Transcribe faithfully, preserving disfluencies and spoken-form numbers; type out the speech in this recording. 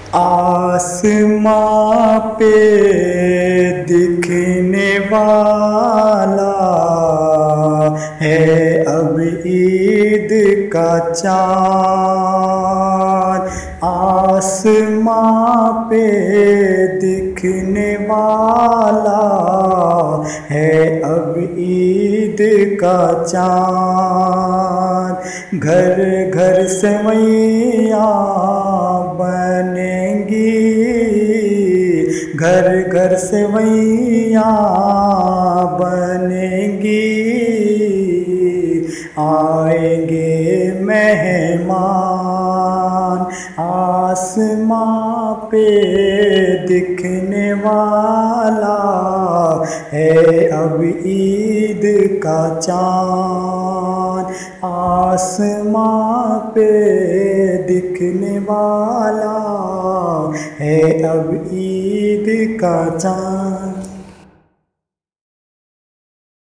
آسماں پہ دکھنے والا ہے اب عید کا چاند، آسماں پہ دکھنے والا ہے اب عید کا چاند، گھر گھر سویاں بنیں گی، گھر گھر سویاں بنیں گی، آئیں گے مہمان، آسماں پہ دکھنے والا ہے اب عید کا چاند، آسماں پہ دکھنے والا ہے اب عید کا چاند۔